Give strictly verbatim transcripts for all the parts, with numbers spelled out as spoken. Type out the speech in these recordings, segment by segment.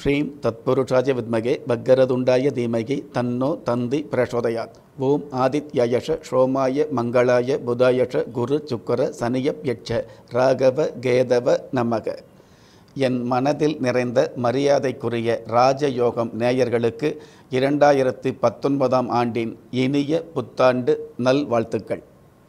ஸ்ரீம் தத்புருஷாய வித்மகே பக்கரதுண்டாய தீமகி தன்னோ தந்தி பிரசோதயாத். ஓம் ஆதித்யயஷ ஷோமாய மங்களாய புதாயஷ குரு சுக்கர சனியப் யட்ச ராகவ கேதவ நமக. என் மனதில் நிறைந்த மரியாதைக்குரிய ராஜயோகம் நேயர்களுக்கு இரண்டாயிரத்தி பத்தொன்பதாம் ஆண்டின் இனிய புத்தாண்டு நல்வாழ்த்துக்கள்.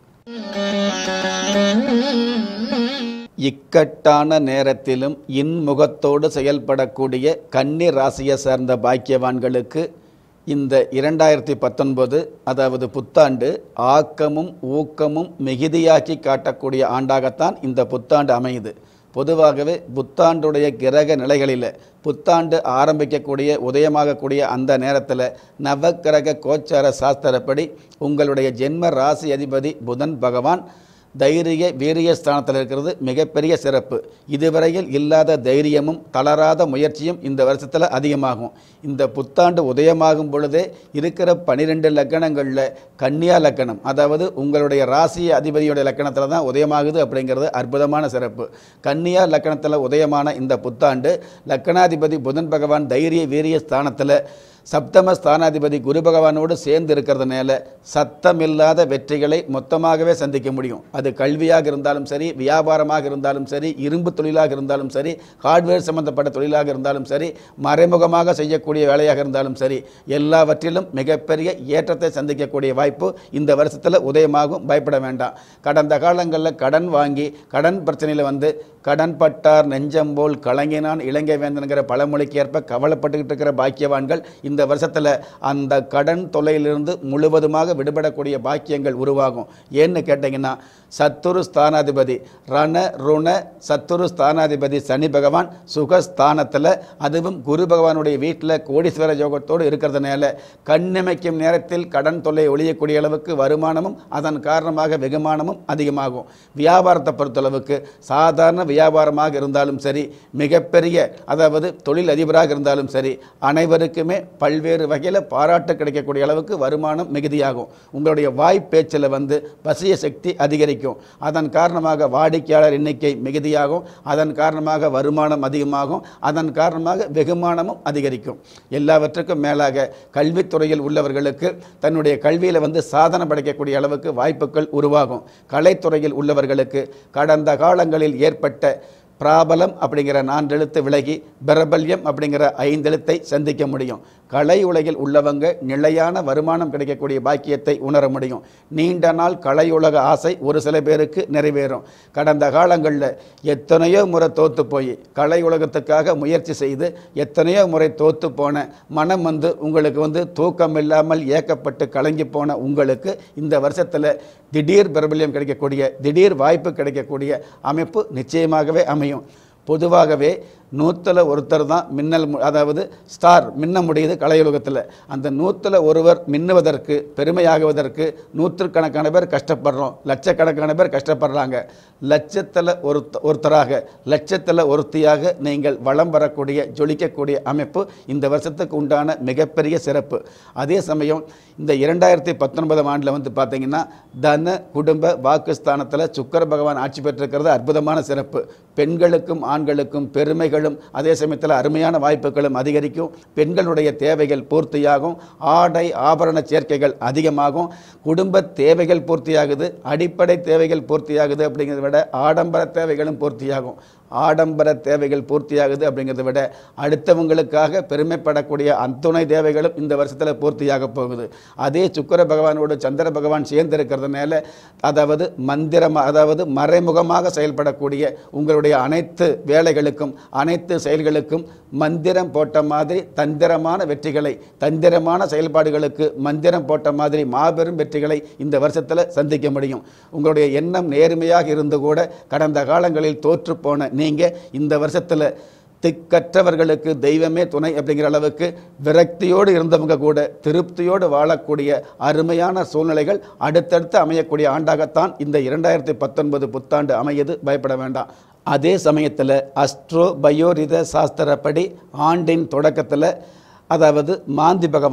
இக்கட்டான நேரத்திலும் இன்முகத்தோடு செயல்படக்கூடிய கன்னி ராசியை சார்ந்த பாக்கியவான்களுக்கு இந்த இரண்டாயிரத்தி பத்தொன்பது அதாவது புத்தாண்டு ஆக்கமும் ஊக்கமும் மிகுதியாக்கி காட்டக்கூடிய ஆண்டாகத்தான் இந்த புத்தாண்டு அமையுது. பொதுவாகவே புத்தாண்டுடைய கிரக நிலைகளில் புத்தாண்டு ஆரம்பிக்கக்கூடிய உதயமாகக்கூடிய அந்த நேரத்தில் நவக்கிரக கோச்சார சாஸ்திரப்படி உங்களுடைய ஜென்ம ராசி அதிபதி புதன் பகவான் தைரிய வீரிய ஸ்தானத்தில் இருக்கிறது மிகப்பெரிய சிறப்பு. இதுவரையில் இல்லாத தைரியமும் தளராத முயற்சியும் இந்த வருஷத்தில் அதிகமாகும். இந்த புத்தாண்டு உதயமாகும் பொழுதே இருக்கிற பனிரெண்டு லக்கணங்களில் கன்னியா லக்கணம் அதாவது உங்களுடைய ராசி அதிபதியோடைய லக்கணத்தில் தான் உதயமாகுது அப்படிங்கிறது அற்புதமான சிறப்பு. கன்னியா லக்கணத்தில் உதயமான இந்த புத்தாண்டு லக்கணாதிபதி புதன் பகவான் தைரிய வீரிய ஸ்தானத்தில் சப்தம ஸ்தானாதிபதி குரு பகவானோடு சேர்ந்து இருக்கிறதுனால சத்தமில்லாத வெற்றிகளை மொத்தமாகவே சந்திக்க முடியும். அது கல்வியாக இருந்தாலும் சரி, வியாபாரமாக இருந்தாலும் சரி, இரும்பு தொழிலாக இருந்தாலும் சரி, ஹார்ட்வேர் சம்பந்தப்பட்ட தொழிலாக இருந்தாலும் சரி, மறைமுகமாக செய்யக்கூடிய வேலையாக இருந்தாலும் சரி, எல்லாவற்றிலும் மிகப்பெரிய ஏற்றத்தை சந்திக்கக்கூடிய வாய்ப்பு இந்த வருஷத்தில் உதயமாகும். பயப்பட வேண்டாம். கடந்த காலங்களில் கடன் வாங்கி கடன் பிரச்சனையில் வந்து கடன் பட்டார் நெஞ்சம்போல் கலங்கினான் இலங்கை வேந்தனுங்கிற பழமொழிக்கு ஏற்ப கவலைப்பட்டுக்கிட்டு இருக்கிற பாக்கியவான்கள் இந்த வருஷத்தில் அந்த கடன் தொல்லையிலிருந்து முழுவதுமாக விடுபடக்கூடிய பாக்கியங்கள் உருவாகும். ஏன்னு கேட்டிங்கன்னா சத்துரு ஸ்தானாதிபதி ரண ருண சத்துரு ஸ்தானாதிபதி சனி பகவான் சுகஸ்தானத்தில் அதுவும் குரு பகவானுடைய வீட்டில் கோடீஸ்வர யோகத்தோடு இருக்கிறதுனால கண்ணிமைக்கும் நேரத்தில் கடன் தொல்லை ஒழியக்கூடிய அளவுக்கு வருமானமும் அதன் காரணமாக வெகுமானமும் அதிகமாகும். வியாபாரத்தை பொறுத்தளவுக்கு சாதாரண வியாபாரமாக இருந்தாலும் சரி, மிகப்பெரிய அதாவது தொழில் அதிபராக இருந்தாலும் சரி, அனைவருக்குமே பல்வேறு வகையில் பாராட்டு கிடைக்கக்கூடிய அளவுக்கு வருமானம் மிகுதியாகும். உங்களுடைய வாய்ப்பேச்சில் வந்து வசிய சக்தி அதிகரிக்கும். அதன் காரணமாக வாடிக்கையாளர் எண்ணிக்கை மிகுதியாகும். அதன் காரணமாக வருமானம் அதிகமாகும். அதன் காரணமாக வெகுமானமும் அதிகரிக்கும். எல்லாவற்றுக்கும் மேலாக கல்வித்துறையில் உள்ளவர்களுக்கு தன்னுடைய கல்வியில் வந்து சாதனை படைக்கக்கூடிய அளவுக்கு வாய்ப்புகள் உருவாகும். கலைத்துறையில் உள்ளவர்களுக்கு கடந்த காலங்களில் ஏற்பட்ட பிராபலம் அப்படிங்கிற நான்கெழுத்து விலகி பிரபல்யம் அப்படிங்கிற ஐந்தெழுத்தை சந்திக்க முடியும். கலை உலகில் உள்ளவங்க நிலையான வருமானம் கிடைக்கக்கூடிய பாக்கியத்தை உணர முடியும். நீண்ட நாள் கலையுலக ஆசை ஒரு சில பேருக்கு நிறைவேறும். கடந்த காலங்களில் எத்தனையோ முறை தோற்று போய் கலை உலகத்துக்காக முயற்சி செய்து எத்தனையோ முறை தோற்று போன மனம் வந்து உங்களுக்கு வந்து தூக்கம் இல்லாமல் ஏக்கப்பட்டு கலங்கி போன உங்களுக்கு இந்த வருஷத்தில் திடீர் பிரபல்யம் கிடைக்கக்கூடிய திடீர் வாய்ப்பு கிடைக்கக்கூடிய அமைப்பு நிச்சயமாகவே அமையும். பொதுவாகவே நூற்றில் ஒருத்தர் தான் மின்னல் அதாவது ஸ்டார் மின்ன முடியுது கலையுலகத்தில். அந்த நூற்றில் ஒருவர் மின்னுவதற்கு பெருமையாகுவதற்கு நூற்றுக்கணக்கான பேர் கஷ்டப்படுறோம், லட்சக்கணக்கான பேர் கஷ்டப்படுறாங்க. லட்சத்தில் ஒரு ஒருத்தராக லட்சத்தில் ஒருத்தியாக நீங்கள் வளம் வரக்கூடிய ஜொலிக்கக்கூடிய அமைப்பு இந்த வருஷத்துக்கு உண்டான மிகப்பெரிய சிறப்பு. அதே சமயம் இந்த இரண்டாயிரத்தி பத்தொன்பதாம் ஆண்டில் வந்து பார்த்தீங்கன்னா தன குடும்ப வாக்குஸ்தானத்தில் சுக்கர பகவான் ஆட்சி பெற்றிருக்கிறது அற்புதமான சிறப்பு. பெண்களுக்கும் ஆண்களுக்கும் பெருமைகள் அதே சமயத்தில் அருமையான வாய்ப்புகளும் அதிகரிக்கும். பெண்களுடைய தேவைகள் பூர்த்தியாகும். ஆடை ஆபரண சேர்க்கைகள் அதிகமாகும். குடும்ப தேவைகள் பூர்த்தியாகுது. அடிப்படை தேவைகள் பூர்த்தியாகுது அப்படிங்கிறத விட ஆடம்பர தேவைகளும் பூர்த்தியாகும். ஆடம்பர தேவைகள் பூர்த்தியாகுது அப்படிங்கிறத விட அடுத்தவங்களுக்காக பெருமைப்படக்கூடிய அத்துணை தேவைகளும் இந்த வருஷத்தில் பூர்த்தியாக போகுது. அதே சுக்கிர பகவானோடு சந்திர பகவான் சேர்ந்து இருக்கிறதுனால அதாவது மந்திரம் அதாவது மறைமுகமாக செயல்படக்கூடிய உங்களுடைய அனைத்து வேலைகளுக்கும் அனைத்து செயல்களுக்கும் மந்திரம் போட்ட மாதிரி தந்திரமான வெற்றிகளை தந்திரமான செயல்பாடுகளுக்கு மந்திரம் போட்ட மாதிரி மாபெரும் வெற்றிகளை இந்த வருஷத்தில் சந்திக்க முடியும். உங்களுடைய எண்ணம் நேர்மையாக இருந்து கூட கடந்த காலங்களில் தோற்று போன நீங்கள் இந்த வருஷத்தில் திக்கற்றவர்களுக்கு தெய்வமே துணை அப்படிங்கிற அளவுக்கு விரக்தியோடு இருந்தவங்க கூட திருப்தியோடு வாழக்கூடிய அருமையான சூழ்நிலைகள் அடுத்தடுத்து அமையக்கூடிய ஆண்டாகத்தான் இந்த இரண்டாயிரத்தி பத்தொன்பது புத்தாண்டு அமையது. பயப்பட வேண்டாம். அதே சமயத்தில் அஸ்ட்ரோ பயோரித சாஸ்திரப்படி ஆண்டின் தொடக்கத்தில் அதாவது மாந்தி பகவான்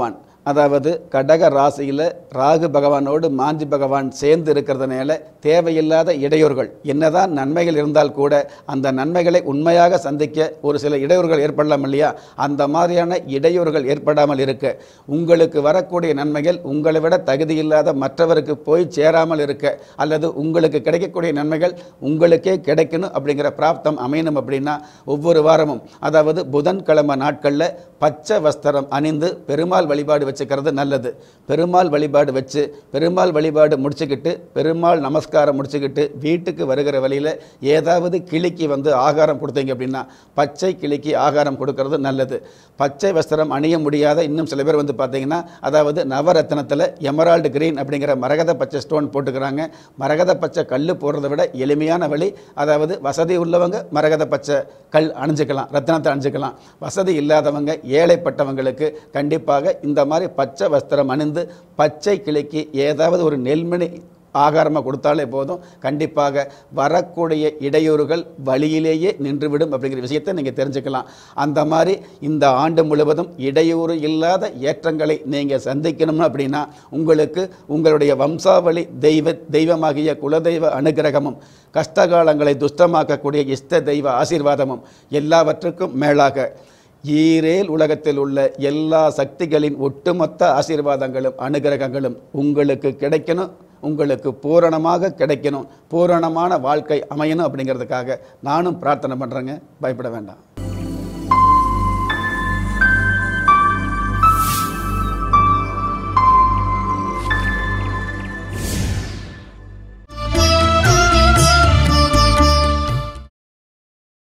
அதாவது கடக ராசியில் ராகு பகவானோடு மாந்தி பகவான் சேர்ந்து இருக்கிறதுனால தேவையில்லாத இடையூறுகள், என்னதான் நன்மைகள் இருந்தால் கூட அந்த நன்மைகளை உண்மையாக சந்திக்க ஒரு சில இடையூறுகள் ஏற்படலாம் இல்லையா? அந்த மாதிரியான இடையூறுகள் ஏற்படாமல் இருக்க, உங்களுக்கு வரக்கூடிய நன்மைகள் உங்களை விட தகுதியில்லாத மற்றவருக்கு போய் சேராமல் இருக்க, அல்லது உங்களுக்கு கிடைக்கக்கூடிய நன்மைகள் உங்களுக்கே கிடைக்கணும் அப்படிங்கிற பிராப்தம் அமையணும் அப்படின்னா ஒவ்வொரு வாரமும், அதாவது புதன்கிழமை நாட்களில் பச்சை வஸ்திரம் அணிந்து பெருமாள் வழிபாடு வச்சுக்கிறது நல்லது. பெருமாள் வழிபாடு வச்சு பெருமாள் வழிபாடு முடிச்சுக்கிட்டு பெருமாள் நமஸ்காரம் முடிச்சுக்கிட்டு வீட்டுக்கு வருகிற வழியில் ஏதாவது கிளிக்கு வந்து ஆகாரம் கொடுத்தீங்க அப்படின்னா பச்சை கிளிக்கு ஆகாரம் கொடுக்கறது நல்லது. பச்சை வஸ்திரம் அணிய முடியாத இன்னும் சில பேர் வந்து பார்த்தீங்கன்னா, அதாவது நவரத்னத்தில் எமரால்டு கிரீன் அப்படிங்கிற மரகத பச்சை ஸ்டோன் போட்டுக்கிறாங்க. மரகத பச்சை கல் போடுறதை விட எளிமையான வழி, அதாவது வசதி உள்ளவங்க மரகத பச்சை கல் அணிஞ்சிக்கலாம், ரத்னத்தை அணிஞ்சிக்கலாம். வசதி இல்லாதவங்க ஏழைப்பட்டவங்களுக்கு கண்டிப்பாக இந்த மாதிரி பச்சை வஸ்திரம் அணிந்து பச்சை கிளிக்கு ஏதாவது ஒரு நெல்மணி ஆகாரமாக கொடுத்தாலே போதும், கண்டிப்பாக வரக்கூடிய இடையூறுகள் வழியிலேயே நின்றுவிடும் அப்படிங்கிற விஷயத்தை நீங்கள் தெரிஞ்சுக்கலாம். அந்த மாதிரி இந்த ஆண்டு முழுவதும் இடையூறு இல்லாத ஏற்றங்களை நீங்கள் சந்திக்கணும் அப்படின்னா உங்களுக்கு உங்களுடைய வம்சாவளி தெய்வ தெய்வமாகிய குலதெய்வ அனுகிரகமும் கஷ்டகாலங்களை துஷ்டமாக்கக்கூடிய இஷ்ட தெய்வ ஆசீர்வாதமும் எல்லாவற்றுக்கும் மேலாக ஈரேல் உலகத்தில் உள்ள எல்லா சக்திகளின் ஒட்டுமொத்த ஆசீர்வாதங்களும் அனுகிரகங்களும் உங்களுக்கு கிடைக்கணும், உங்களுக்கு பூரணமாக கிடைக்கணும், பூரணமான வாழ்க்கை அமையணும் அப்படிங்கிறதுக்காக நானும் பிரார்த்தனை பண்ணுறேங்க. பயப்பட வேண்டாம்.